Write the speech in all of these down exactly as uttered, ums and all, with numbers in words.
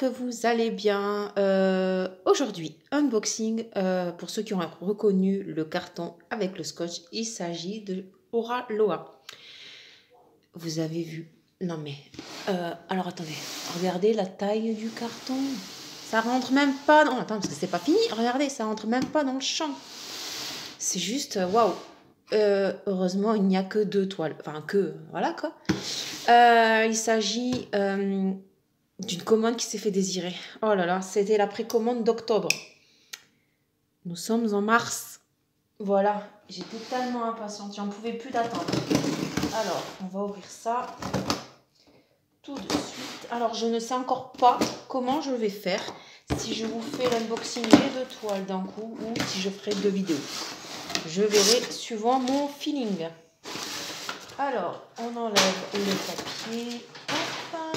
que vous allez bien. Euh, aujourd'hui, unboxing, euh, pour ceux qui ont reconnu le carton avec le scotch, il s'agit de Oraloa. Vous avez vu? Non mais, euh, alors attendez, regardez la taille du carton. Ça rentre même pas, non attends parce que c'est pas fini, regardez, ça rentre même pas dans le champ. C'est juste, waouh. Euh, heureusement, il n'y a que deux toiles, enfin que, voilà quoi. Euh, il s'agit... Euh, d'une commande qui s'est fait désirer. Oh là là, c'était la précommande d'octobre. Nous sommes en mars. Voilà, j'étais tellement impatiente, j'en pouvais plus d'attendre. Alors, on va ouvrir ça tout de suite. Alors, je ne sais encore pas comment je vais faire. Si je vous fais l'unboxing des deux toiles d'un coup ou si je ferai deux vidéos. Je verrai suivant mon feeling. Alors, on enlève le papier. Hop.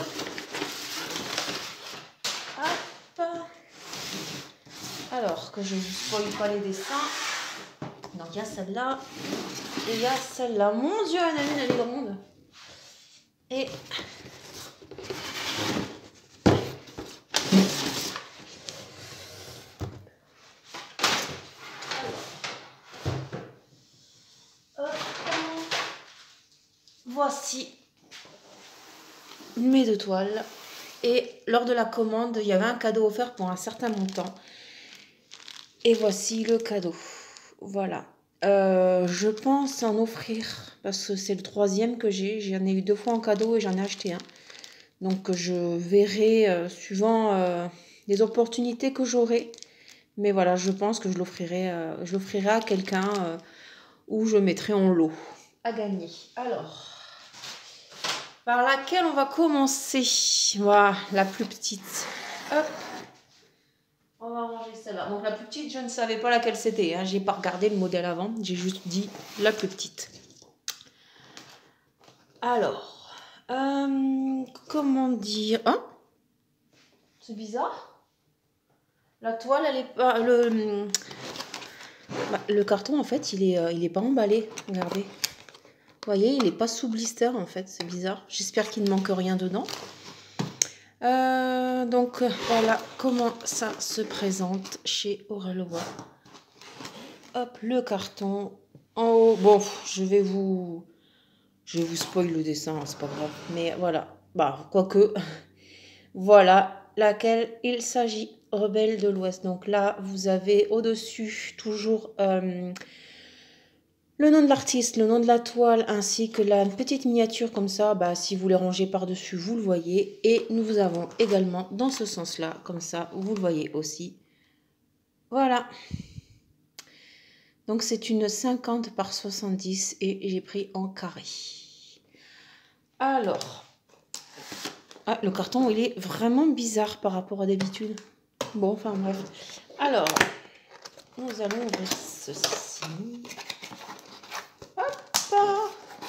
Hop. Alors, que je ne vous spoil pas les dessins. Donc, il y a celle-là. Et il y a celle-là. Mon Dieu, Annalune, elle est grande. Et... Alors, voici mes deux toiles. Et lors de la commande, il y avait un cadeau offert pour un certain montant. Et voici le cadeau. Voilà. Euh, je pense en offrir parce que c'est le troisième que j'ai. J'en ai eu deux fois en cadeau et j'en ai acheté un. Donc je verrai euh, suivant euh, les opportunités que j'aurai. Mais voilà, je pense que je l'offrirai euh, je l'offrirai à quelqu'un euh, ou je mettrai en lot à gagner. Alors, par laquelle on va commencer? Voilà, la plus petite. Hop. On va ranger celle-là. Donc la plus petite, je ne savais pas laquelle c'était. Hein. J'ai pas regardé le modèle avant. J'ai juste dit la plus petite. Alors, euh, comment dire? Hein? C'est bizarre. La toile, elle est pas... Le, bah, le carton, en fait, il est, euh, il est pas emballé. Regardez. Vous voyez, il n'est pas sous blister, en fait. C'est bizarre. J'espère qu'il ne manque rien dedans. Euh, donc, voilà comment ça se présente chez Oraloa. Hop, le carton en haut. Bon, je vais vous... Je vais vous spoil le dessin, c'est pas grave. Mais voilà. Bah, quoique... Voilà laquelle il s'agit. Rebelle de l'Ouest. Donc là, vous avez au-dessus toujours euh, le nom de l'artiste, le nom de la toile, ainsi que la petite miniature comme ça. Bah, si vous les rangez par-dessus, vous le voyez. Et nous avons également dans ce sens-là, comme ça, vous le voyez aussi. Voilà. Donc c'est une cinquante par soixante-dix et j'ai pris en carré. Alors... Ah, le carton, il est vraiment bizarre par rapport à d'habitude. Bon, enfin bref. Alors, nous allons ouvrir ceci. Hop.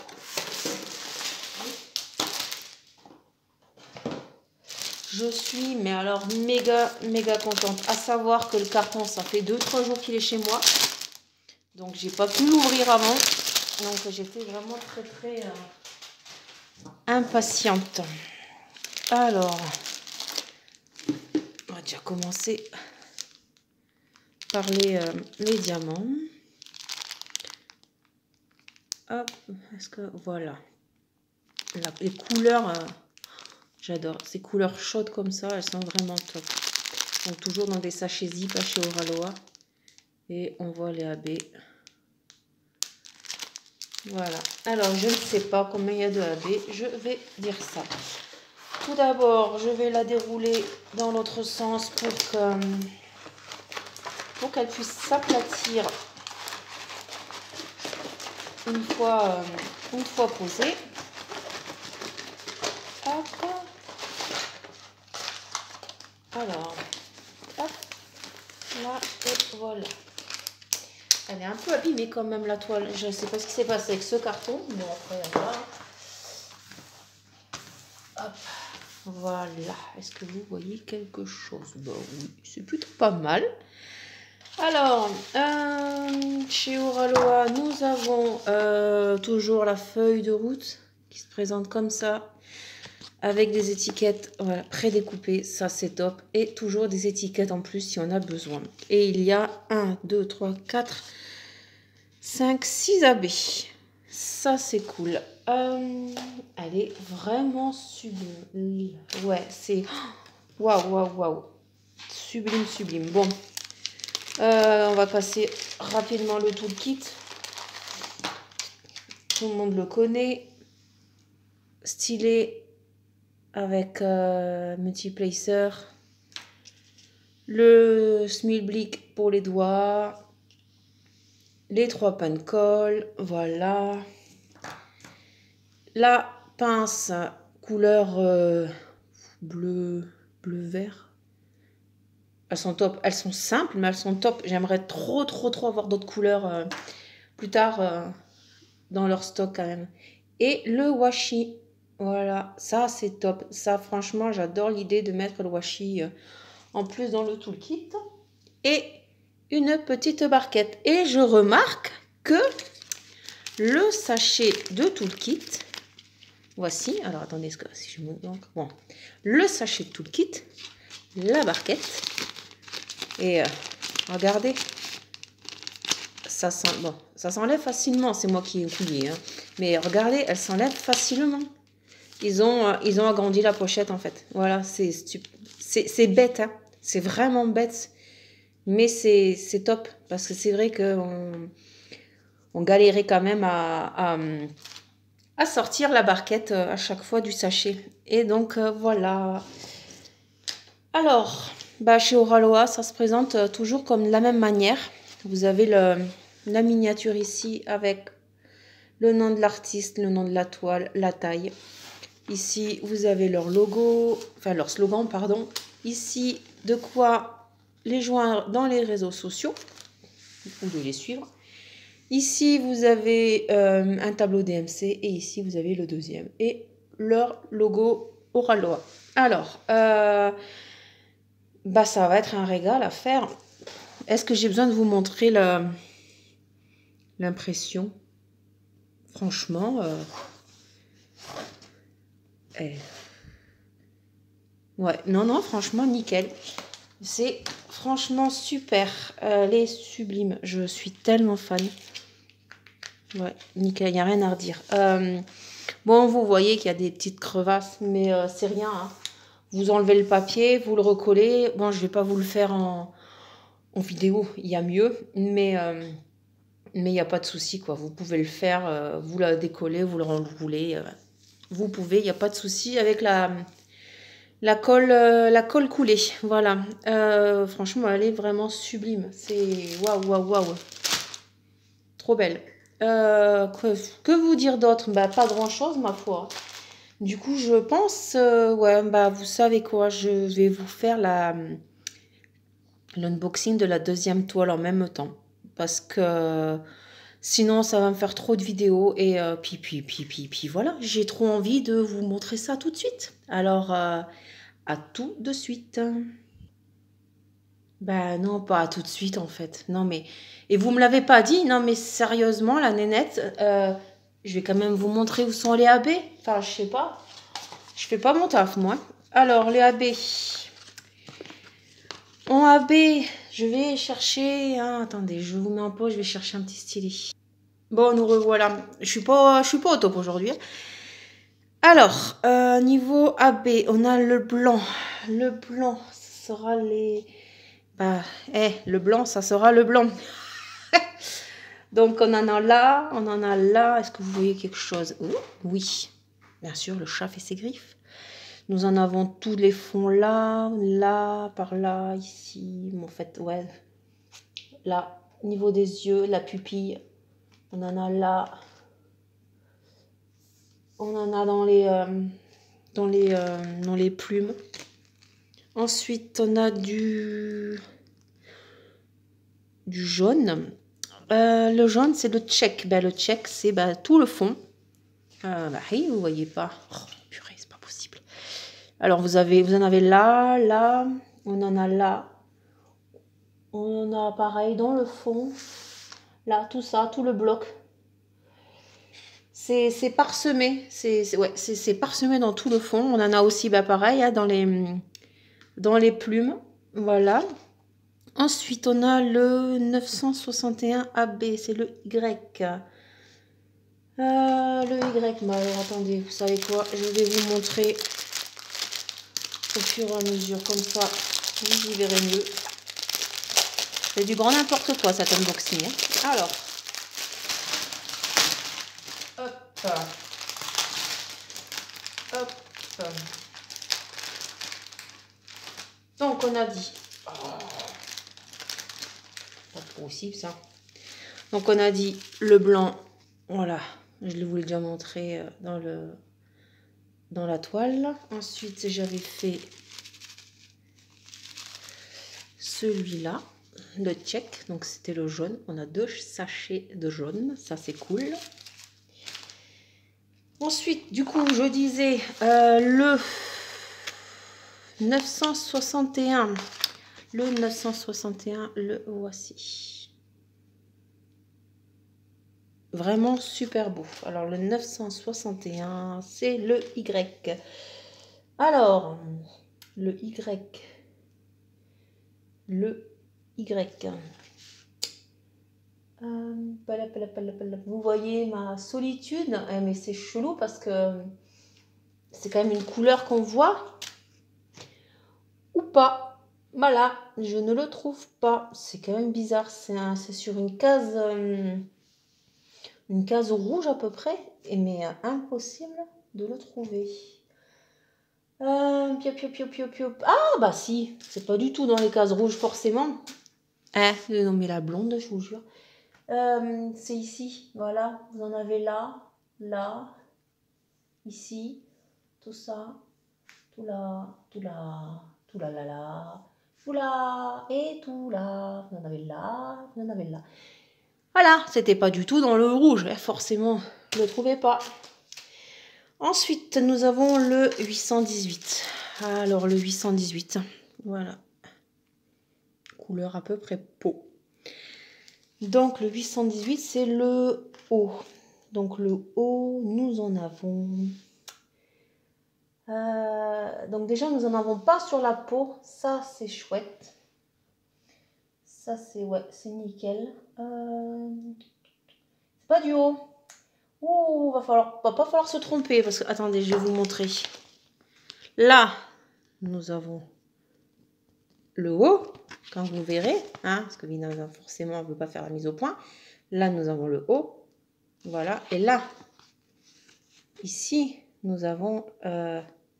Je suis, mais alors, méga, méga contente. À savoir que le carton, ça fait deux trois jours qu'il est chez moi. Donc, j'ai pas pu l'ouvrir avant. Donc, j'étais vraiment très, très euh, impatiente. Alors, on va déjà commencer par les, euh, les diamants. Hop, est-ce que voilà. La, les couleurs, euh, j'adore. Ces couleurs chaudes comme ça, elles sont vraiment top. Donc toujours dans des sachets zip chez Oraloa. Et on voit les A B. Voilà. Alors, je ne sais pas combien il y a de A B. Je vais dire ça. Tout d'abord, je vais la dérouler dans l'autre sens pour que, pour qu'elle puisse s'aplatir une fois, euh, une fois posée. Hop. Alors, hop, là, et voilà. Elle est un peu abîmée quand même, la toile. Je ne sais pas ce qui s'est passé avec ce carton. Bon, après, voilà. Hop, voilà. Est-ce que vous voyez quelque chose? Bah oui, c'est plutôt pas mal. Alors, euh, chez Oraloa, nous avons euh, toujours la feuille de route qui se présente comme ça. avec des étiquettes voilà, prédécoupées, ça c'est top. Et toujours des étiquettes en plus si on a besoin. Et il y a un, deux, trois, quatre, cinq, six abeilles. Ça c'est cool. Euh, elle est vraiment sublime. Ouais, c'est... Waouh, waouh, waouh. Sublime, sublime. Bon, euh, on va passer rapidement le toolkit. Tout le monde le connaît. Stylet avec euh, multiplacer. Le Smilblick pour les doigts. Les trois pen colle. Voilà. La pince couleur euh, bleu, bleu-vert. Elles sont top. Elles sont simples, mais elles sont top. J'aimerais trop, trop, trop avoir d'autres couleurs euh, plus tard euh, dans leur stock quand même. Et le washi. Voilà, ça c'est top. Ça, franchement, j'adore l'idée de mettre le washi euh, en plus dans le toolkit. Et une petite barquette. Et je remarque que le sachet de toolkit, voici. Alors, attendez, si je me... Donc, bon. Le sachet de toolkit, la barquette. Et euh, regardez, ça sent, bon, ça s'enlève facilement. C'est moi qui ai oublié. Hein. Mais regardez, elle s'enlève facilement. Ils ont, euh, ils ont agrandi la pochette en fait. Voilà, c'est c'est bête. Hein. C'est vraiment bête. Mais c'est top. Parce que c'est vrai qu'on on galérait quand même à, à, à sortir la barquette à chaque fois du sachet. Et donc euh, voilà. Alors, bah, chez Oraloa, ça se présente toujours comme de la même manière. Vous avez le, la miniature ici avec le nom de l'artiste, le nom de la toile, la taille. Ici, vous avez leur logo, enfin leur slogan, pardon. Ici, de quoi les joindre dans les réseaux sociaux ou de les suivre. Ici, vous avez euh, un tableau D M C et ici, vous avez le deuxième. Et leur logo Oraloa. Alors, euh, bah, ça va être un régal à faire. Est-ce que j'ai besoin de vous montrer l'impression? Franchement, euh, eh. ouais, non, non, franchement, nickel. C'est franchement super. Elle est sublime. Je suis tellement fan. Ouais, nickel, il n'y a rien à redire. Euh, bon, vous voyez qu'il y a des petites crevasses, mais euh, c'est rien. Hein. Vous enlevez le papier, vous le recollez. Bon, je ne vais pas vous le faire en, en vidéo, il y a mieux. Mais euh, mais il n'y a pas de souci, quoi. Vous pouvez le faire, euh, vous la décollez, vous le renroulez. Euh, vous pouvez, il n'y a pas de souci avec la... La colle, euh, la colle coulée, voilà. Euh, franchement, elle est vraiment sublime. C'est waouh, waouh, waouh. Trop belle. Euh, que, que vous dire d'autre? Bah, pas grand-chose, ma foi. Du coup, je pense, euh, ouais, bah, vous savez quoi, je vais vous faire la l'unboxing de la deuxième toile en même temps. Parce que sinon, ça va me faire trop de vidéos. Et euh, puis, puis, puis, puis, puis, voilà. J'ai trop envie de vous montrer ça tout de suite. Alors... Euh, à tout de suite. Bah non, pas à tout de suite en fait. Non mais... Et vous me l'avez pas dit? Non mais sérieusement, la nénette, euh, je vais quand même vous montrer où sont les A B. Enfin, je sais pas. Je fais pas mon taf, moi. Alors, les A B. En A B, je vais chercher... Hein, attendez, je vous mets en pause, je vais chercher un petit stylet. Bon, nous revoilà. Je suis pas, je suis pas au top aujourd'hui. Alors, euh, niveau A B, on a le blanc. Le blanc, ça sera les... Bah, eh, le blanc, ça sera le blanc. Donc, on en a là, on en a là. Est-ce que vous voyez quelque chose? Ouh, oui, bien sûr, le chat fait ses griffes. Nous en avons tous les fonds là, là, par là, ici. En fait, ouais. Là, niveau des yeux, la pupille, on en a là. On en a dans les, euh, dans les, euh, dans les plumes. Ensuite, on a du, du jaune. Euh, le jaune, c'est le check. Ben, le check, c'est ben, tout le fond. Euh, bah, oui, vous voyez pas. Oh, purée, c'est pas possible. Alors, vous, avez, vous en avez là, là. On en a là. On en a pareil dans le fond. Là, tout ça, tout le bloc. c'est parsemé. C'est ouais, c'est parsemé dans tout le fond. On en a aussi, bah, pareil, hein, dans, les, dans les plumes. Voilà. Ensuite, on a le neuf cent soixante et un A B. C'est le Y. Euh, le Y. Bah, alors, attendez, vous savez quoi? Je vais vous montrer au fur et à mesure. Comme ça, vous y verrez mieux. C'est du grand n'importe quoi, cet unboxing. Hein. Alors. Hop. Hop. Donc on a dit, oh, pas possible ça. Donc on a dit le blanc, voilà, je vous l'ai déjà montré dans le dans la toile. Ensuite j'avais fait celui-là, le check, donc c'était le jaune. On a deux sachets de jaune, ça c'est cool. Ensuite, du coup, je disais euh, le neuf cent soixante et un. Le neuf cent soixante et un, le voici. Vraiment super beau. Alors, le neuf cent soixante et un, c'est le Y. Alors, le Y. Le Y. Euh, vous voyez ma solitude, eh, mais c'est chelou parce que c'est quand même une couleur qu'on voit ou pas. Voilà, je ne le trouve pas. C'est quand même bizarre. C'est sur une case, euh, une case rouge à peu près, et mais euh, impossible de le trouver. Euh, piop, piop, piop, piop, piop. Ah bah si, c'est pas du tout dans les cases rouges forcément. Hein, non mais la blonde, je vous jure. Euh, c'est ici, voilà, vous en avez là, là, ici, tout ça, tout là, tout là, tout là, là, là, tout là, et tout là, vous en avez là, vous en avez là. Voilà, c'était pas du tout dans le rouge, forcément, je ne le trouvais pas. Ensuite, nous avons le huit cent dix-huit. Alors, le huit cent dix-huit, voilà, couleur à peu près peau. Donc, le huit cent dix-huit, c'est le haut. Donc, le haut, nous en avons... Euh, donc, déjà, nous n'en avons pas sur la peau. Ça, c'est chouette. Ça, c'est ouais, c'est nickel. Euh, c'est pas du haut. Ouh, va falloir, va pas falloir se tromper. Parce que, attendez, je vais vous montrer. Là, nous avons le haut, quand vous verrez. Hein, parce que, évidemment, forcément, on ne veut pas faire la mise au point. Là, nous avons le haut. Voilà, et là, ici, nous avons, euh,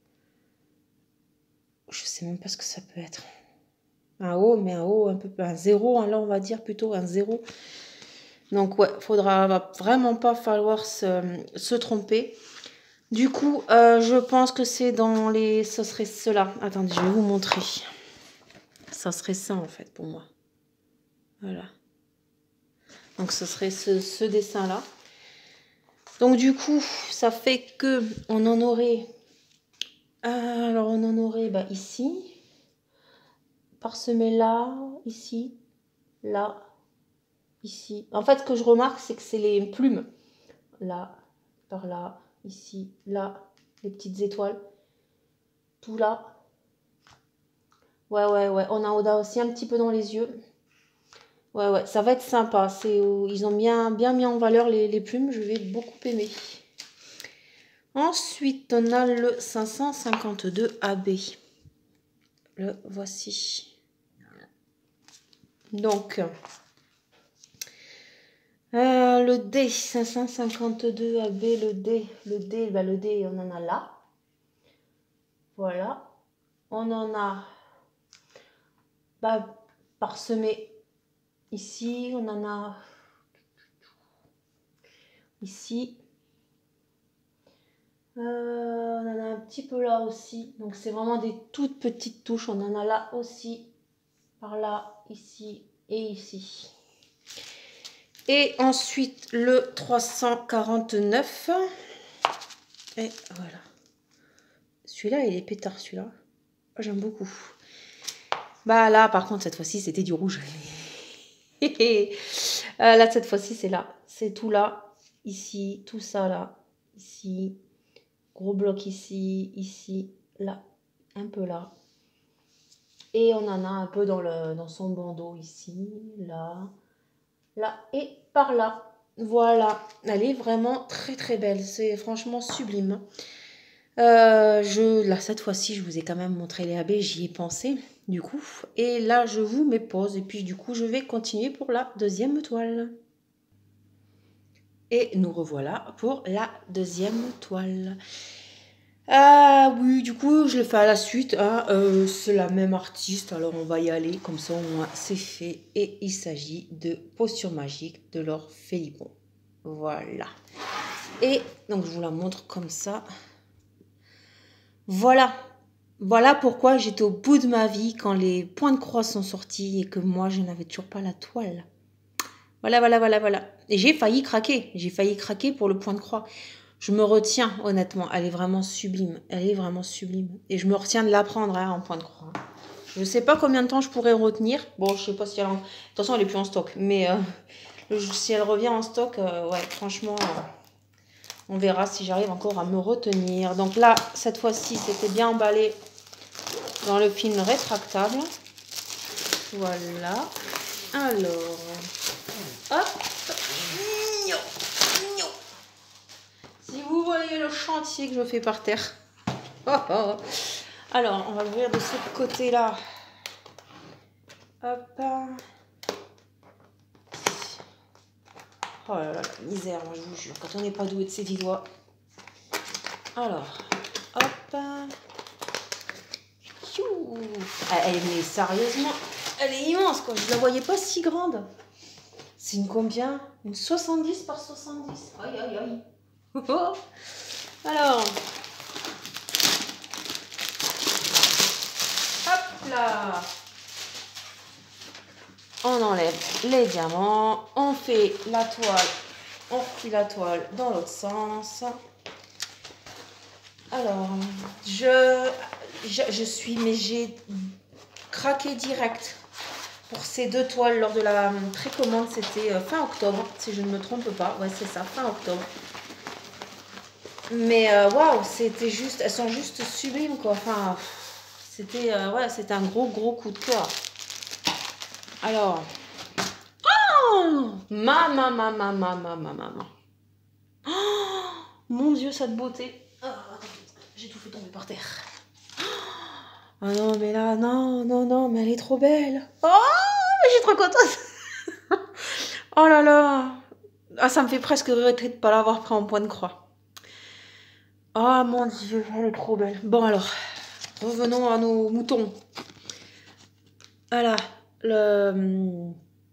je sais même pas ce que ça peut être, un haut, mais un haut un peu, un zéro, hein, là on va dire plutôt un zéro. Donc ouais, faudra, va vraiment pas falloir se, se tromper. Du coup, euh, je pense que c'est dans les, ce serait cela. Attendez, je vais vous montrer. Ça serait ça en fait pour moi. Voilà. Donc ce serait ce, ce dessin-là. Donc du coup, ça fait que on en aurait, euh, alors on en aurait bah, ici, parsemé là, ici, là, ici. En fait, ce que je remarque, c'est que c'est les plumes. Là, par là, ici, là, les petites étoiles. Tout là. Ouais, ouais, ouais. On a aussi un petit peu dans les yeux. Ouais, ouais, ça va être sympa. Ils ont bien, bien mis en valeur les, les plumes. Je vais beaucoup aimer. Ensuite, on a le cinq cent cinquante-deux A B. Le voici. Donc, euh, le D, cinq cent cinquante-deux A B, le D. Le D, bah, le D, on en a là. Voilà. On en a bah, parsemé ici. On en a ici. Euh, on en a un petit peu là aussi. Donc, c'est vraiment des toutes petites touches. On en a là aussi. Par là, ici et ici. Et ensuite, le trois cent quarante-neuf. Et voilà. Celui-là, il est pétard, celui-là. J'aime beaucoup. Bah là, par contre, cette fois-ci, c'était du rouge. euh, là, cette fois-ci, c'est là. C'est tout là. ici, tout ça là, ici, gros bloc ici, ici, là, un peu là. Et on en a un peu dans, le, dans son bandeau ici, là, là et par là. Voilà, elle est vraiment très très belle, c'est franchement sublime. Euh, je, là, cette fois-ci, je vous ai quand même montré les A B, j'y ai pensé, du coup. Et là, je vous mets pause, et puis du coup, je vais continuer pour la deuxième toile. Et nous revoilà pour la deuxième toile. Ah oui, du coup, je le fais à la suite. Hein. Euh, c'est la même artiste, alors on va y aller. Comme ça, au moins, c'est fait. Et il s'agit de Posture magique de Laure Philippon. Voilà. Et donc, je vous la montre comme ça. Voilà. Voilà pourquoi j'étais au bout de ma vie quand les points de croix sont sortis et que moi, je n'avais toujours pas la toile. Voilà, voilà, voilà, voilà. Et j'ai failli craquer. J'ai failli craquer pour le point de croix. Je me retiens, honnêtement. Elle est vraiment sublime. Elle est vraiment sublime. Et je me retiens de la prendre hein, en point de croix. Je ne sais pas combien de temps je pourrais retenir. Bon, je ne sais pas si elle... En... De toute façon, elle n'est plus en stock. Mais euh, si elle revient en stock, euh, ouais, franchement, euh, on verra si j'arrive encore à me retenir. Donc là, cette fois-ci, c'était bien emballé dans le film rétractable. Voilà. Alors, hop. Si vous voyez le chantier que je fais par terre. Oh, oh. Alors, on va l'ouvrir de ce côté-là. Hop. Oh là là, la misère, moi je vous jure, quand on n'est pas doué de ses dix doigts. Alors, hop. Elle est, sérieusement, elle est immense quoi, je la voyais pas si grande. C'est une combien? Une soixante-dix par soixante-dix. Aïe aïe aïe. Oh. Alors. Hop là. On enlève les diamants. On fait la toile. On replie la toile dans l'autre sens. Alors, je, je, je suis, mais j'ai craqué direct pour ces deux toiles lors de la précommande. C'était fin octobre, si je ne me trompe pas. Ouais, c'est ça, fin octobre. Mais waouh, wow, c'était juste, elles sont juste sublimes quoi. Enfin, c'était euh, ouais, c'était un gros gros coup de cœur. Alors, oh, ma ma ma ma ma ma ma ma. Oh, mon Dieu, cette beauté. Oh, j'ai tout fait tomber par terre. Ah oh, non, mais là, non, non, non, mais elle est trop belle. Oh, je suis trop contente. Oh là là. Ah, ça me fait presque regretter de ne pas l'avoir pris en point de croix. Oh mon Dieu, elle est trop belle. Bon alors, revenons à nos moutons. Voilà, le...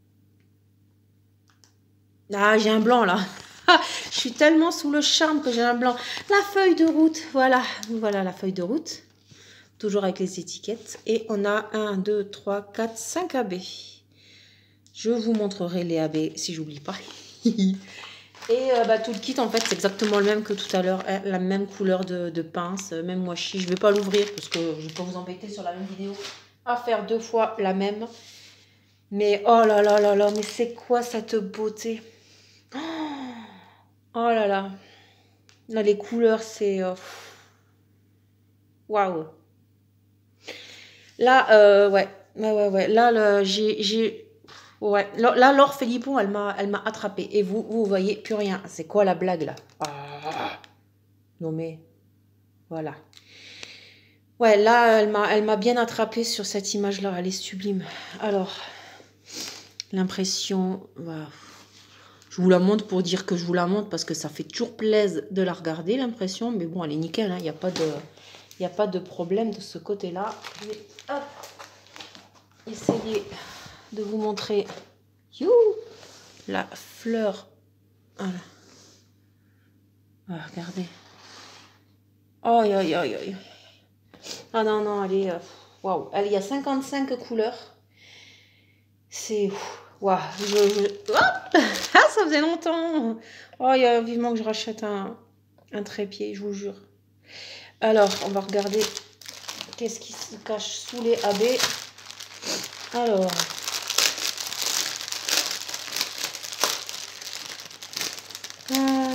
Ah, j'ai un blanc là. Je suis tellement sous le charme que j'ai un blanc. La feuille de route, voilà. Voilà la feuille de route. Toujours avec les étiquettes. Et on a un, deux, trois, quatre, cinq A B. Je vous montrerai les A B si j'oublie pas. Et euh, bah, tout le kit, en fait, c'est exactement le même que tout à l'heure. Hein, la même couleur de, de pince, même washi. Je ne vais pas l'ouvrir parce que je ne vais pas vous embêter sur la même vidéo à faire deux fois la même. Mais oh là là là là, mais c'est quoi cette beauté? Oh, oh là là. Là, les couleurs, c'est... Waouh. Wow. Là, euh, ouais. Ouais, ouais, ouais. Là, j'ai... Ouais, là, Laure Philippon, elle m'a elle m'a attrapée. Et vous, vous voyez plus rien. C'est quoi la blague, là? Ah. Non, mais... Voilà. Ouais, là, elle m'a elle m'a bien attrapée sur cette image-là. Elle est sublime. Alors, l'impression... Bah, je vous la montre pour dire que je vous la montre parce que ça fait toujours plaisir de la regarder, l'impression. Mais bon, elle est nickel. Il hein, n'y a pas de... Il n'y a pas de problème de ce côté-là. Je vais hop, essayer de vous montrer you, la fleur. Voilà. Ah, regardez. Oh, aïe, aïe, aïe, aïe. Ah non, non, elle est... Waouh. Elle y a cinquante-cinq couleurs. C'est... Waouh. Je, je... Hop. Ah, ça faisait longtemps. Oh, il y a vivement que je rachète un, un trépied, je vous jure. Alors, on va regarder qu'est-ce qui se cache sous les A B. Alors... Ah,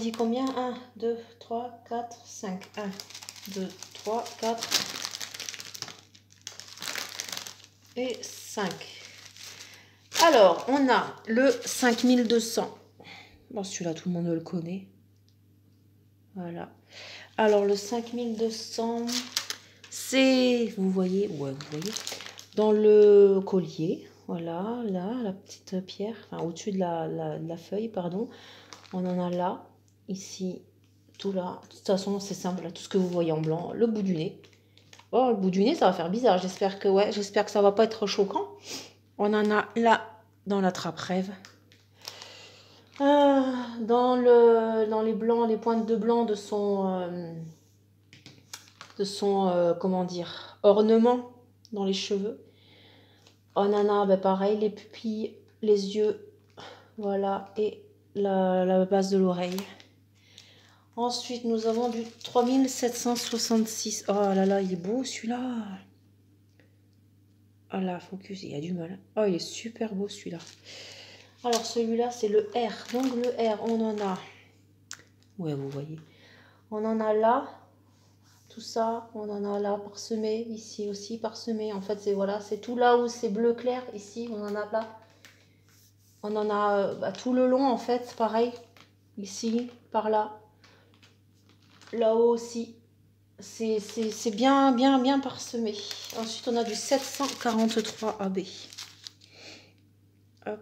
dit combien? un, deux, trois, quatre, cinq. un, deux, trois, quatre et cinq. Alors, on a le cinq mille deux cents. Bon, celui-là, tout le monde le connaît. Voilà. Alors, le cinq mille deux cents, c'est, vous voyez, ouais, vous voyez, dans le collier. Voilà, là, la petite pierre, enfin, au-dessus de la, la, de la feuille, pardon. On en a là, ici, tout là. De toute façon, c'est simple, là, tout ce que vous voyez en blanc. Le bout du nez. Oh, le bout du nez, ça va faire bizarre. J'espère que, ouais, j'espère que ça va pas être choquant. On en a là, dans la trappe rêve. Euh, dans, le, dans les blancs, les pointes de blanc de son, euh, de son euh, comment dire, ornement dans les cheveux. On en a, ben, pareil, les pupilles, les yeux, voilà, et la, la base de l'oreille. Ensuite, nous avons du trois mille sept cent soixante-six. Oh là là, il est beau celui-là. Ah là, focus, il y a du mal. Oh, il est super beau celui-là. Alors, celui-là, c'est le R. Donc, le R, on en a... Ouais, vous voyez. On en a là. Tout ça, on en a là parsemé. Ici aussi parsemé. En fait, c'est voilà, c'est tout là où c'est bleu clair. Ici, on en a là. On en a euh, bah, tout le long, en fait, pareil. Ici, par là. Là-haut aussi. C'est bien, bien, bien parsemé. Ensuite, on a du sept cent quarante-trois A B. Hop.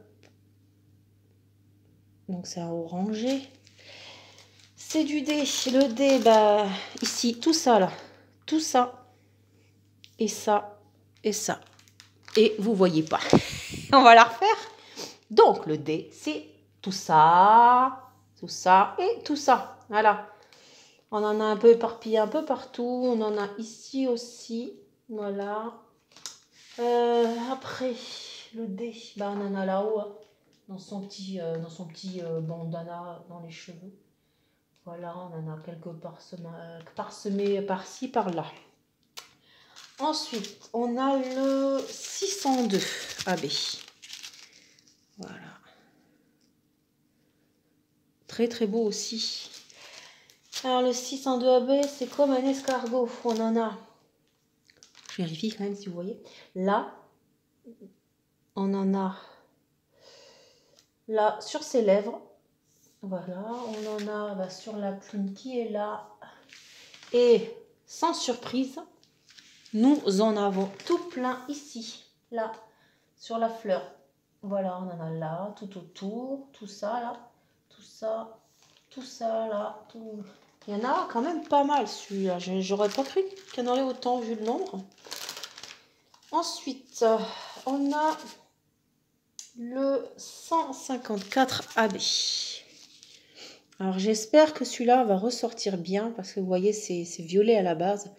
Donc, c'est un orangé. C'est du D. Le D, bah, ici, tout ça, là. Tout ça. Et ça. Et ça. Et vous voyez pas. On va la refaire. Donc, le D, c'est tout ça. Tout ça. Et tout ça. Voilà. On en a un peu éparpillé un peu partout. On en a ici aussi. Voilà. Euh, après, le D, bah, on en a là-haut. Hein, dans son petit, euh, dans son petit euh, bandana dans les cheveux. Voilà, on en a quelques parsemés, parsemés par-ci, par-là. Ensuite, on a le six cent deux A B. Voilà. Très, très beau aussi. Alors, le six cent deux A B, c'est comme un escargot. On en a... Je vérifie quand même si vous voyez. Là, on en a... Là, sur ses lèvres. Voilà, on en a bah, sur la plume qui est là. Et sans surprise, nous en avons tout plein ici, là, sur la fleur. Voilà, on en a là, tout autour, tout ça, là, tout ça, tout ça, là, tout... Il y en a quand même pas mal, celui-là. J'aurais pas cru qu'il y en aurait autant vu le nombre. Ensuite, on a le cent cinquante-quatre A B. Alors, j'espère que celui-là va ressortir bien, parce que vous voyez, c'est violet à la base.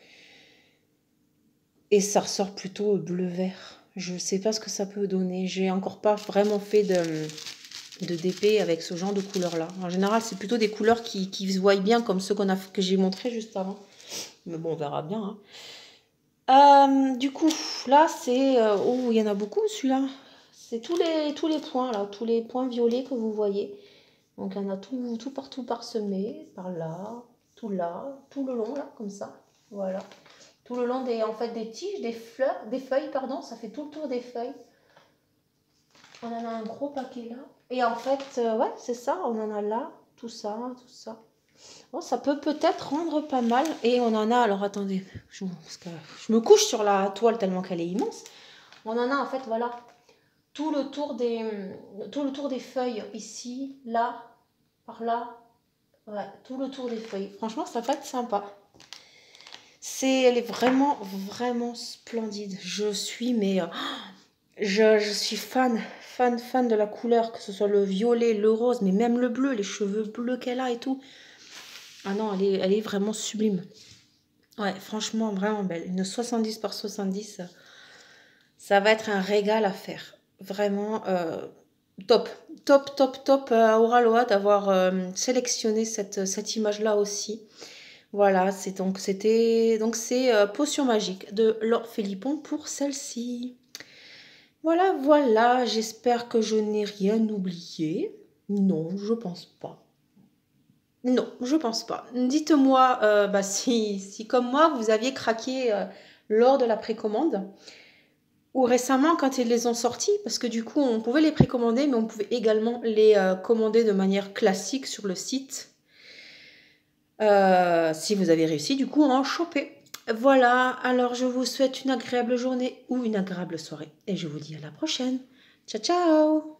Et ça ressort plutôt bleu-vert. Je ne sais pas ce que ça peut donner. J'ai encore pas vraiment fait de, de D P avec ce genre de couleur-là. En général, c'est plutôt des couleurs qui, qui se voient bien, comme ceux qu'on a, que j'ai montré juste avant. Mais bon, on verra bien. Hein. Euh, du coup, là, c'est... Euh, oh, il y en a beaucoup, celui-là. C'est tous les, tous les points, là. Tous les points violets que vous voyez. Donc, il y en a tout, tout partout parsemé. Par là, tout là, tout le long, là, comme ça. Voilà. Tout le long des, en fait, des tiges, des fleurs, des feuilles, pardon. Ça fait tout le tour des feuilles. On en a un gros paquet là. Et en fait, euh, ouais, c'est ça. On en a là, tout ça, tout ça. Bon, ça peut peut-être rendre pas mal. Et on en a, alors attendez, je, parce que je me couche sur la toile tellement qu'elle est immense. On en a en fait, voilà, tout le tour des, tout le tour des feuilles. Ici, là, par là. Ouais, tout le tour des feuilles. Franchement, ça va être sympa. C'est, elle est vraiment, vraiment splendide. Je suis, mais... Oh, je, je suis fan, fan, fan de la couleur. Que ce soit le violet, le rose, mais même le bleu, les cheveux bleus qu'elle a et tout. Ah non, elle est, elle est vraiment sublime. Ouais, franchement, vraiment belle. Une soixante-dix par soixante-dix, ça, ça va être un régal à faire. Vraiment euh, top. Top, top, top à Aura Loa d'avoir euh, sélectionné cette, cette image-là aussi. Voilà, c'est donc c'était donc c'est euh, Potion magique de Laure Philippon pour celle-ci. Voilà, voilà, j'espère que je n'ai rien oublié. Non, je pense pas. Non, je pense pas. Dites-moi euh, bah, si, si, comme moi, vous aviez craqué euh, lors de la précommande ou récemment quand ils les ont sortis, parce que du coup, on pouvait les précommander, mais on pouvait également les euh, commander de manière classique sur le site. Euh, si vous avez réussi, du coup, à en choper. Voilà, alors je vous souhaite une agréable journée ou une agréable soirée. Et je vous dis à la prochaine. Ciao, ciao!